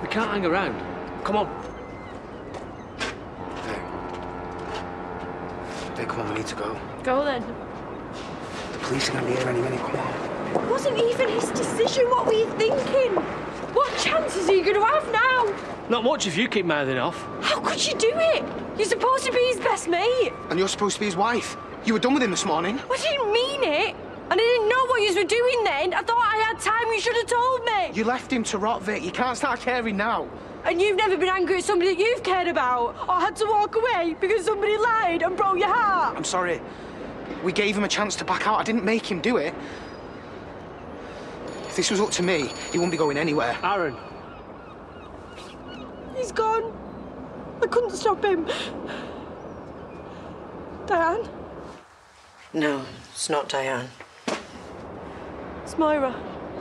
We can't hang around. Come on. Vic, come on, we need to go. Go then. The police are going to be here any minute, come on. It wasn't even his decision. What were you thinking? What chances are you going to have now? Not much if you keep mouthing off. How could you do it? You're supposed to be his best mate. And you're supposed to be his wife. You were done with him this morning. I didn't mean it. And I didn't know what you were doing then. I thought I had time. You should have told me. You left him to rot, Vic. You can't start caring now. And you've never been angry at somebody that you've cared about or had to walk away because somebody lied and broke your heart. I'm sorry. We gave him a chance to back out. I didn't make him do it. If this was up to me, he wouldn't be going anywhere. Aaron. He's gone. I couldn't stop him. Diane? No, it's not Diane. It's Myra.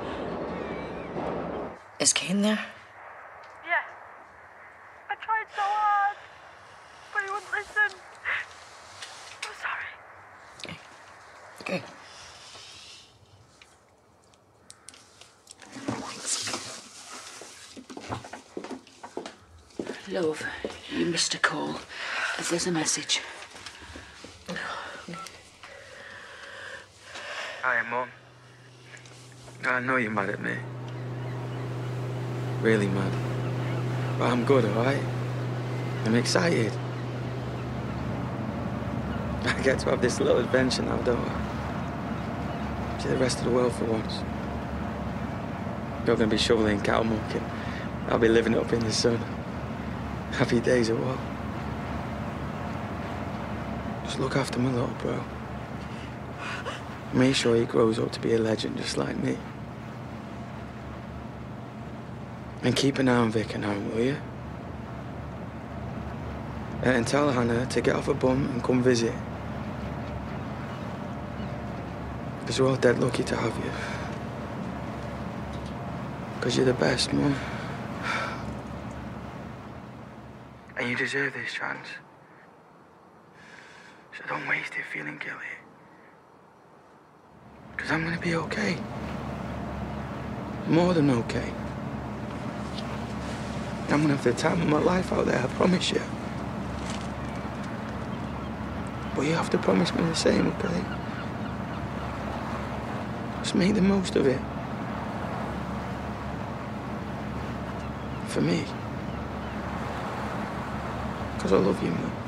Is Kane there? Yeah. I tried so hard, but he wouldn't listen. I'm sorry. Okay. Love, you missed a call. There's a message. Hi, Mum. I know you're mad at me. Really mad. But I'm good, all right? I'm excited. I get to have this little adventure now, don't I? See the rest of the world for once. You're going to be shoveling cow muck and I'll be living up in the sun. Happy days or what? Just look after my little bro. Make sure he grows up to be a legend just like me. And keep an eye on Vic and Aaron, will you? And tell Hannah to get off her bum and come visit. Because we're all dead lucky to have you. Because you're the best, Mum. And you deserve this chance. So don't waste it feeling guilty. Because I'm going to be okay. More than okay. I'm going to have the time of my life out there, I promise you. But you have to promise me the same, okay? Just make the most of it. For me. Because I love you, Mum.